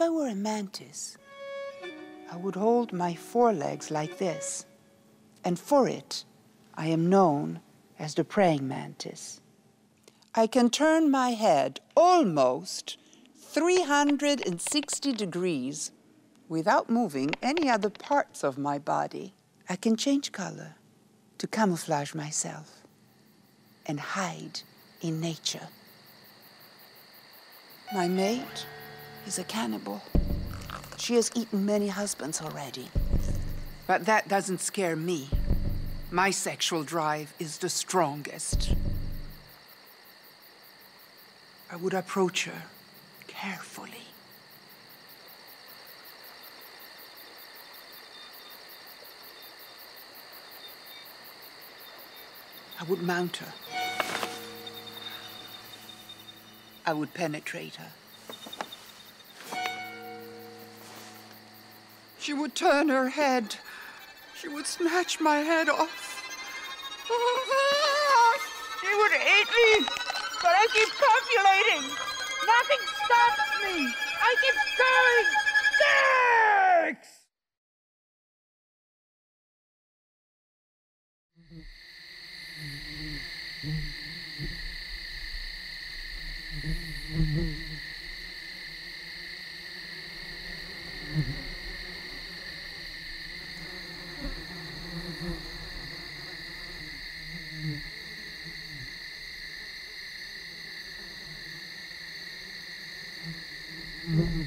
I were a mantis, I would hold my forelegs like this, and for it, I am known as the praying mantis. I can turn my head almost 360 degrees without moving any other parts of my body. I can change color to camouflage myself and hide in nature. My mate is a cannibal. She has eaten many husbands already. But that doesn't scare me. My sexual drive is the strongest. I would approach her carefully. I would mount her. I would penetrate her. She would turn her head. She would snatch my head off. She would eat me, but I keep copulating. Nothing stops me. I keep going. Sex! Mm-hmm.